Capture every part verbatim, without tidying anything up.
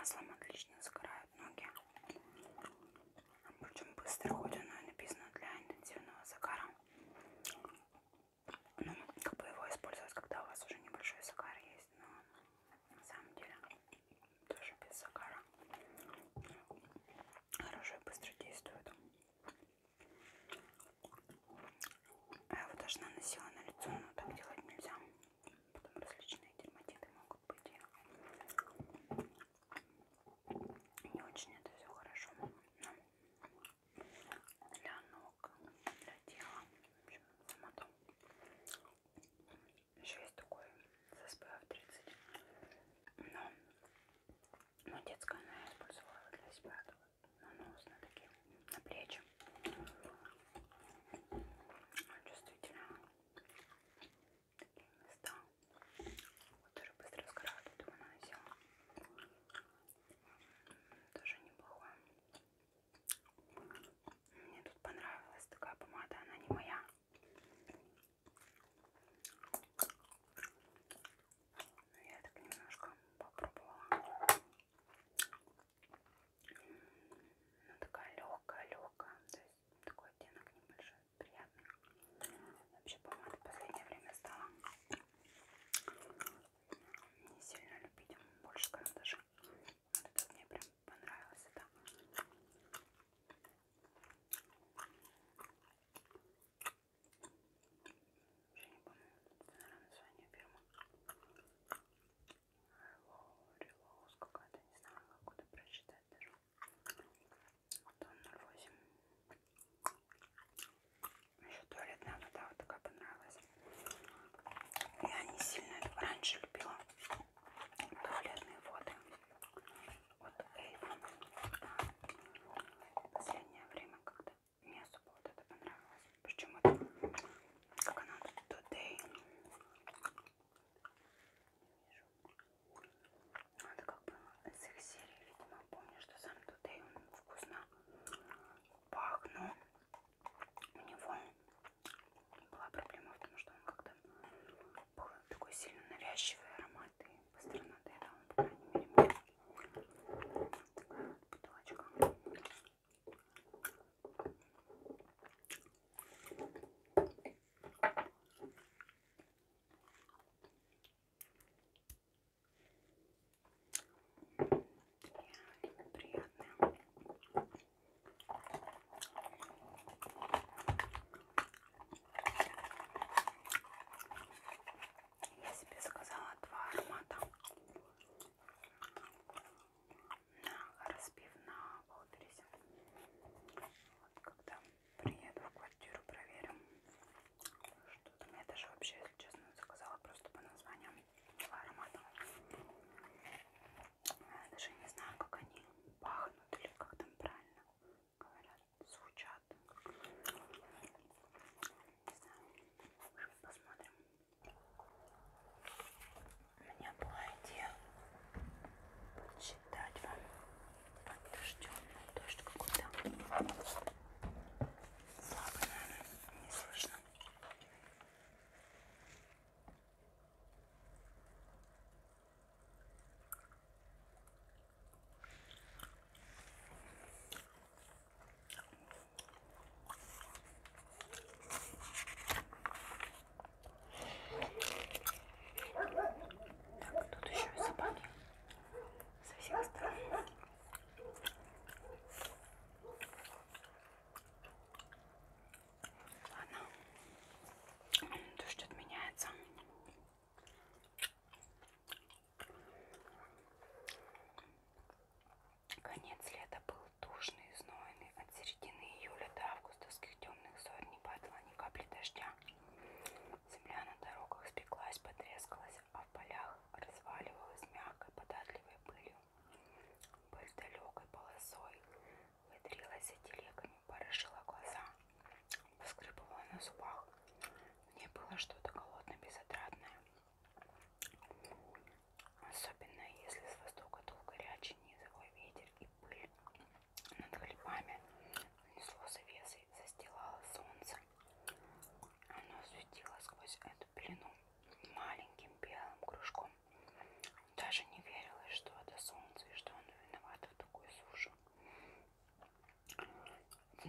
маслом отлично загорают ноги. Причем быстро, хоть оно и написано для интенсивного загара. Ну, как бы его использовать, когда у вас уже небольшой загар есть, но на самом деле тоже без загара хорошо и быстро действует. Я его даже наносила на лицо, но так делать нельзя. Потом различные дерматиты могут быть. Не очень это все хорошо. Но для ног, для тела, в общем, само то. Еще есть такой эс пэ эф тридцать. Но, но детское, но я использовала его для себя. На нос, на такие, на плечи. Чувствительно. Такие места. Вот тоже быстро сгорают, вот его наносила. Тоже неплохое. Мне тут понравилась такая помада, она не моя. Я так немножко попробовала.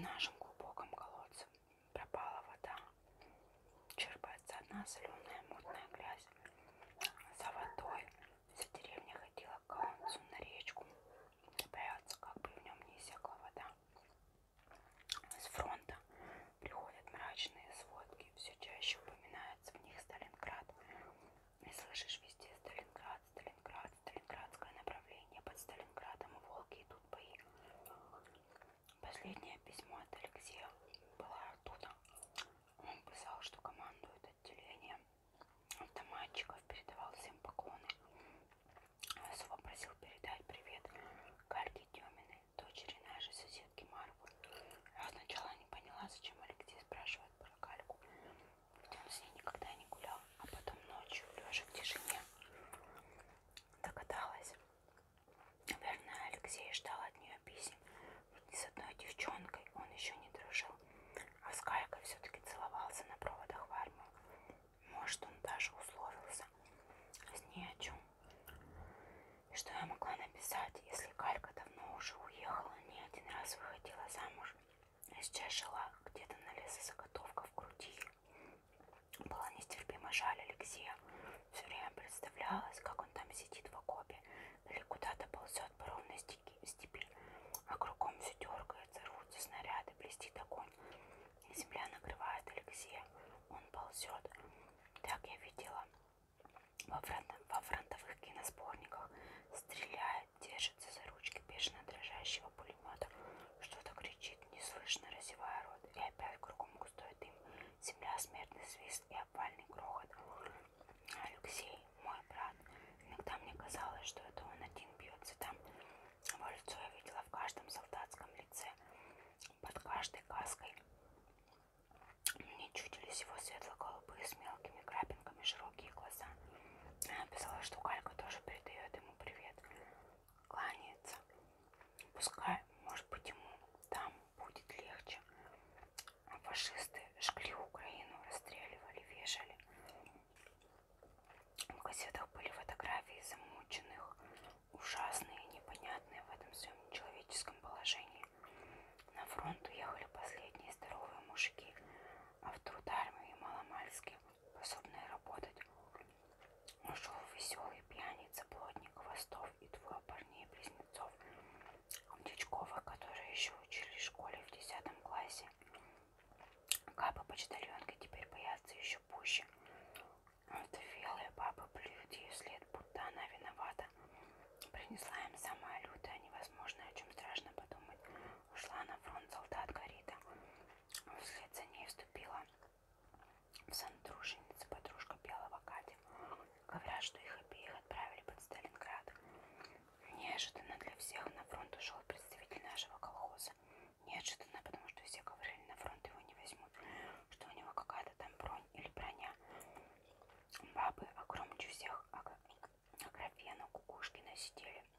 нашем глубоком колодце пропала вода. Черпается одна соленая мутная грязь. За водой вся деревня ходила к колодцу на речку. Боятся, как бы в нем не иссякла вода. С фронта приходят мрачные сводки, все чаще упоминается в них Сталинград. И слышишь везде Сталинград, Сталинград, Сталинградское направление. Под Сталинградом и Волги идут бои. Последнее письмо от Алексея было оттуда. Он писал, что командует отделением автоматчиков, передавал всем поклоны. Особо просил передать привет Гальке Деминой, дочери нашей соседки Марфы. Я сначала не поняла, зачем Алексей спрашивает про Гальку, ведь он с ней никогда не гулял, а потом ночью, лежа в тишине, догадалась. Наверное, Алексей ждал от нее писем, ведь ни с одной девчонкой он еще не дружил, а с Галькой все-таки целовался на проводах в армию. Может, он даже условился с ней о чем. И что я могла написать, если Галька давно уже уехала, не один раз выходила замуж, а сейчас жила где-то на лесозаготовках в груди. Была нестерпимо жаль Алексея. Все время представлялась, как он там сидит в окопе или куда-то ползет по ровной степи, а кругом все дергается, рвутся снаряды, блестит огонь. Земля накрывает Алексея, он ползет. Так я видела во, фронт, во фронтовых киносборниках. Стреляет, держится за ручки бешено дрожащего пулемета, что-то кричит, неслышно разевая рот, и опять кругом густой дым, земля, смертный свист и обвальный грохот. Алексей, мой брат, иногда мне казалось, что это он один бьется там. Его лицо я видела в каждом солдатском лице, под каждой каской. Мне чудились его светло-голубые с мелкими крапинками широкие глаза. Она писала, что Галька тоже передает ему привет. Кланяется. Пускай, может быть, ему там будет легче. А фашисты жгли Украину, расстреливали, вешали. В газетах были фотографии замученных, ужасные и непонятные в этом своем нечеловеческом положении. На фронт уехали последние здоровые мужики, а в труд армии маломальски, способные работать. Ушел веселый пьяница, плотник Хвостов и двое парней-близнецов Дичкова, которые еще учились в школе в десятом классе. Капы почтальонки теперь боятся еще пуще. Овдовелые бабы плюют ей вслед, будто она виновата. Принесла им самое лютое, невозможное, о чем страшно подумать. Ушла на фронт солдатка Рита. Вслед за ней вступила в сантруженица подружка Белого Катя. Говорят, что их обеих отправили под Сталинград. Неожиданно для всех на фронт ушел представитель нашего колхоза. Неожиданно, потому что все говорили, на фронт его не возьмут, что у него какая-то там бронь или броня. Бабы, огромнее всех, Аграфена, Кукушкина сидели